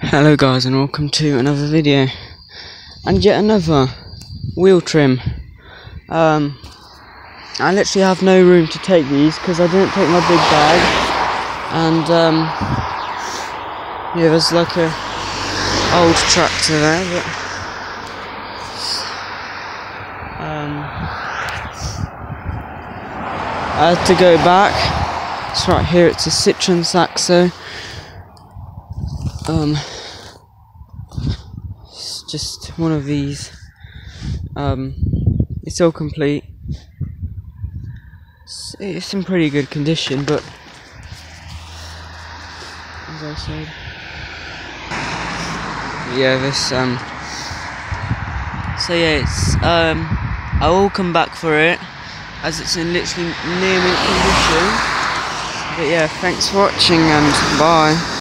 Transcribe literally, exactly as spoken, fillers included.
Hello guys, and welcome to another video and yet another wheel trim. um, I literally have no room to take these because I didn't take my big bag, and um, yeah, there's like a old tractor there, but um, I had to go back. It's right here, it's a Citroen Saxo. Um, it's just one of these. Um, it's all complete. It's, it's in pretty good condition, but as I said, yeah, this um. So yeah, it's um. I will come back for it, as it's in literally near mint condition. But yeah, thanks for watching and bye.